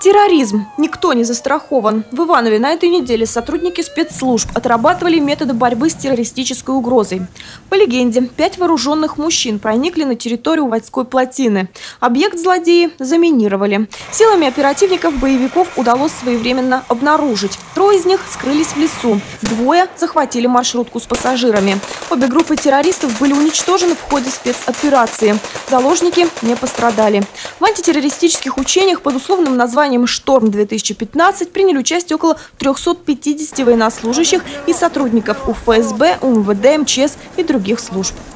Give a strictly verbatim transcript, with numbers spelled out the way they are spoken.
Терроризм. Никто не застрахован. В Иванове на этой неделе сотрудники спецслужб отрабатывали методы борьбы с террористической угрозой. По легенде, пять вооруженных мужчин проникли на территорию Ватской плотины. Объект злодеи заминировали. Силами оперативников боевиков удалось своевременно обнаружить. Трое из них скрылись в лесу. Двое захватили маршрутку с пассажирами. Обе группы террористов были уничтожены в ходе спецоперации. Заложники не пострадали. В антитеррористических учениях под условным названием «Шторм-две тысячи пятнадцать» приняли участие около трёхсот пятидесяти военнослужащих и сотрудников УФСБ, УМВД, МЧС и других служб.